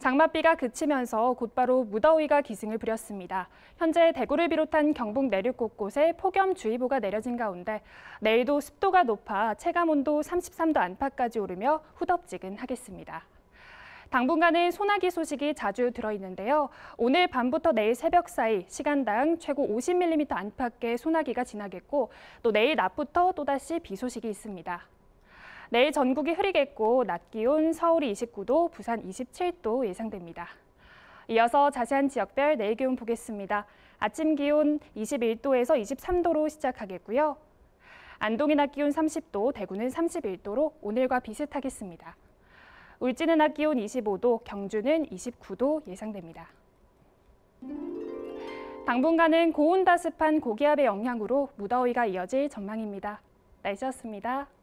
장맛비가 그치면서 곧바로 무더위가 기승을 부렸습니다. 현재 대구를 비롯한 경북 내륙 곳곳에 폭염주의보가 내려진 가운데 내일도 습도가 높아 체감온도 33도 안팎까지 오르며 후덥지근하겠습니다. 당분간은 소나기 소식이 자주 들어있는데요. 오늘 밤부터 내일 새벽 사이 시간당 최고 50mm 안팎의 소나기가 지나겠고 또 내일 낮부터 또다시 비 소식이 있습니다. 내일 전국이 흐리겠고 낮 기온 서울이 29도, 부산 27도 예상됩니다. 이어서 자세한 지역별 내일 기온 보겠습니다. 아침 기온 21도에서 23도로 시작하겠고요. 안동이 낮 기온 30도, 대구는 31도로 오늘과 비슷하겠습니다. 울진은 낮 기온 25도, 경주는 29도 예상됩니다. 당분간은 고온다습한 고기압의 영향으로 무더위가 이어질 전망입니다. 날씨였습니다.